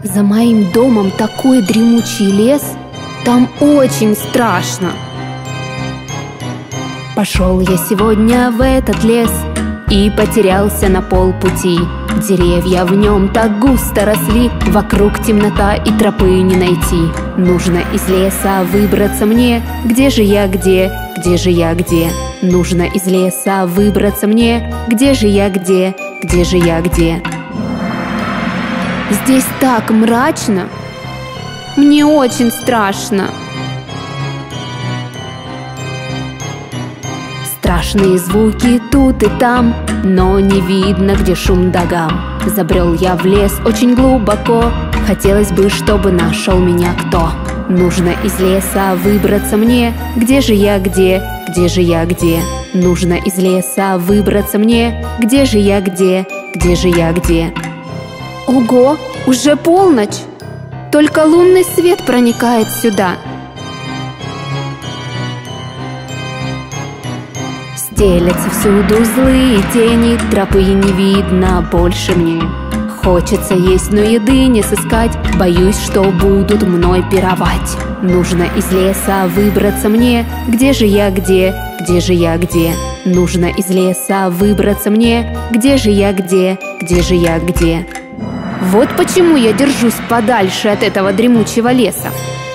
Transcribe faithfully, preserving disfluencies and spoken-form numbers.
За моим домом такой дремучий лес, там очень страшно. Пошел я сегодня в этот лес и потерялся на полпути. Деревья в нем так густо росли, вокруг темнота и тропы не найти. Нужно из леса выбраться мне, где же я, где, где же я, где? Нужно из леса выбраться мне, где же я, где, где же я, где? Здесь так мрачно, мне очень страшно. Страшные звуки тут и там, но не видно, где шум да гам. Забрел я в лес очень глубоко, хотелось бы, чтобы нашел меня кто. Нужно из леса выбраться мне, где же я, где, где же я, где? Нужно из леса выбраться мне, где же я, где, где же я, где? Ого, уже полночь! Только лунный свет проникает сюда. Стелятся всюду злые тени, тропы не видно больше мне. Хочется есть, но еды не сыскать, боюсь, что будут мной пировать. Нужно из леса выбраться мне, где же я, где, где же я, где? Нужно из леса выбраться мне, где же я, где, где же я, где? Вот почему я держусь подальше от этого дремучего леса.